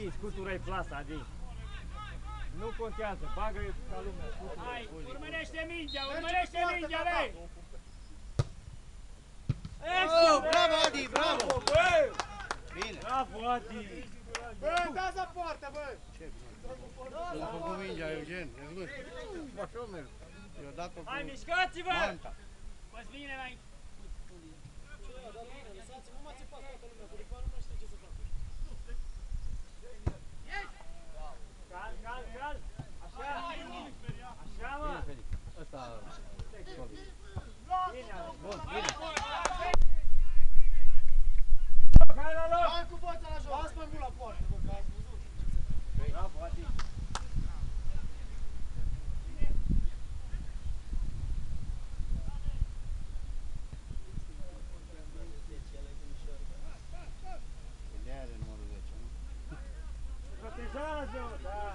Adi, scutură-i plasa, Adi. Nu contează, bagă-i ca lumea. Hai, urmărește mingea, urmărește mingea, vei! Bravo, Adi, bravo! Bine! Bravo, Adi! Bă, dați la poartă, bă! L-a făcut mingea, Eugen, e văd. Așa merg. I-a dat-o cu Hai, mișcați-vă! manta. Păi bine, mai... Lăsați-mă, mă țipați toată lumea, că după nu mai știu ce să fac. Cal, cal, cal! Așa! Așa, mă! Ăsta... Bine, Ale! Bun, bine. Hai la loc! Hai cu boța la joc! Dați mai mult la poartă, bă, că ați văzut. Bravo, Adi! De-aia are numărul 10, nu? Protejează-o, da!